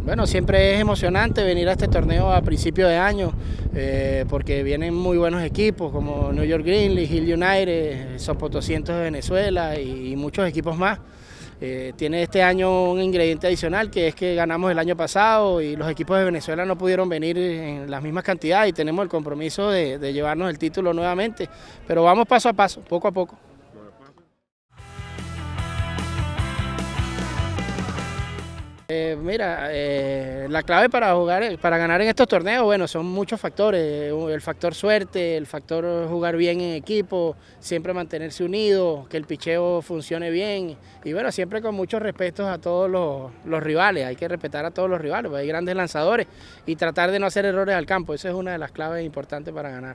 Bueno, siempre es emocionante venir a este torneo a principio de año porque vienen muy buenos equipos como New York Greenleaf, Hill United, Sopotoscientos de Venezuela y muchos equipos más. Tiene este año un ingrediente adicional que es que ganamos el año pasado y los equipos de Venezuela no pudieron venir en las mismas cantidades y tenemos el compromiso de llevarnos el título nuevamente, pero vamos paso a paso, poco a poco. La clave para jugar, para ganar en estos torneos, bueno, son muchos factores, el factor suerte, el factor jugar bien en equipo, siempre mantenerse unido, que el picheo funcione bien y bueno, siempre con muchos respetos a todos los rivales, hay que respetar a todos los rivales, porque hay grandes lanzadores y tratar de no hacer errores al campo, esa es una de las claves importantes para ganar.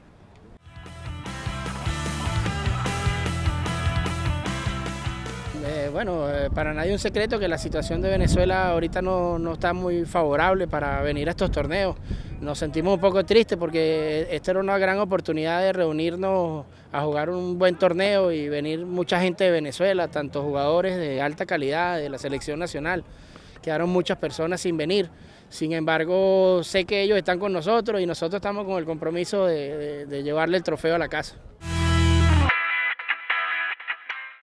Para nadie es un secreto que la situación de Venezuela ahorita no está muy favorable para venir a estos torneos. Nos sentimos un poco tristes porque esta era una gran oportunidad de reunirnos a jugar un buen torneo y venir mucha gente de Venezuela, tanto jugadores de alta calidad de la selección nacional. Quedaron muchas personas sin venir. Sin embargo, sé que ellos están con nosotros y nosotros estamos con el compromiso de llevarle el trofeo a la casa.